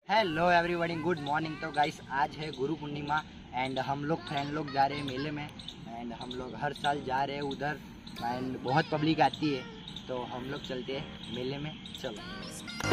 Hello everybody, good morning. तो guys आज है गुरु पूर्णिमा एंड हम लोग फ्रेंड लोग जा रहे हैं मेले में। एंड हम लोग हर साल जा रहे हैं उधर एंड बहुत पब्लिक आती है, तो हम लोग चलते हैं मेले में। चलो।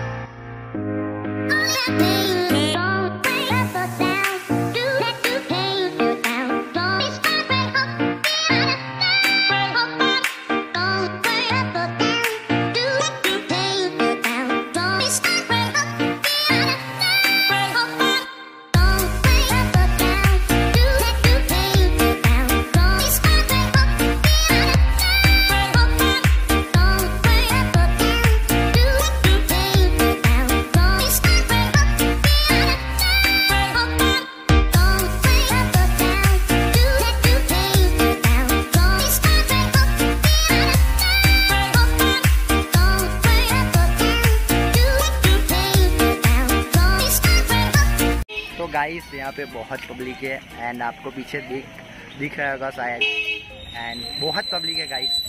तो गाइस यहाँ पे बहुत पब्लिक है एंड आपको पीछे दिख रहा होगा शायद, एंड बहुत पब्लिक है गाइस।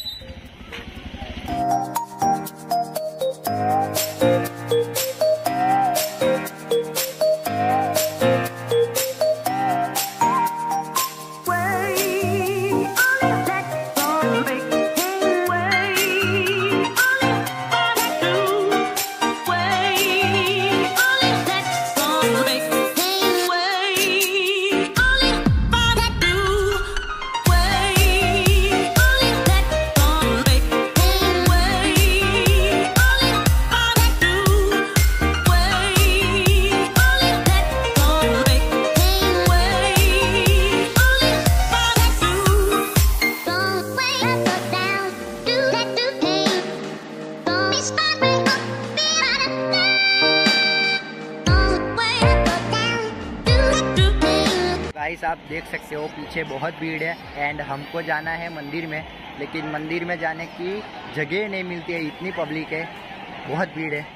गाइस आप देख सकते हो पीछे बहुत भीड़ है एंड हमको जाना है मंदिर में, लेकिन मंदिर में जाने की जगह नहीं मिलती है, इतनी पब्लिक है, बहुत भीड़ है।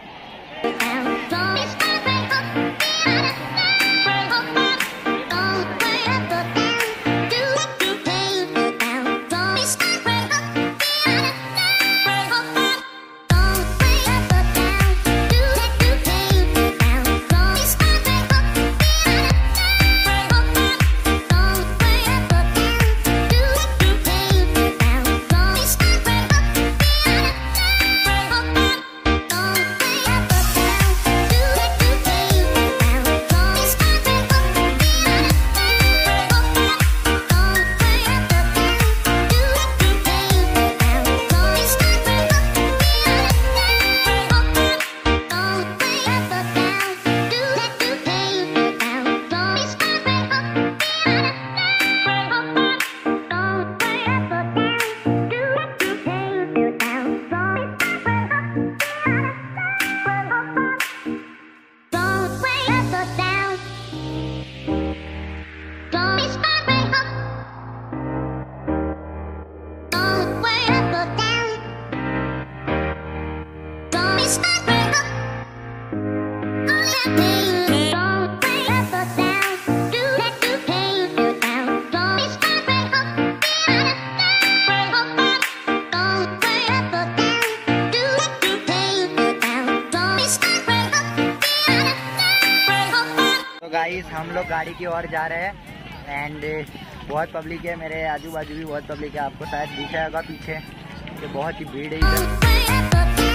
गाइस हम लोग गाड़ी की ओर जा रहे हैं एंड बहुत पब्लिक है, मेरे आजू बाजू भी बहुत पब्लिक है, आपको शायद दिख रहा होगा पीछे कि बहुत ही भीड़ है इधर।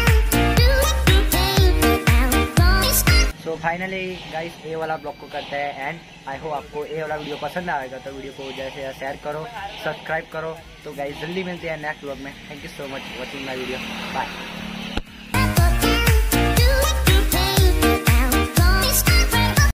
सो फाइनली गाइस ये वाला ब्लॉग को करते हैं एंड आई होप आपको ये वाला वीडियो पसंद आएगा, तो वीडियो को जैसे शेयर करो, सब्सक्राइब करो। तो गाइस जल्दी मिलते हैं नेक्स्ट ब्लॉग में। Thank you so much watching my video, bye.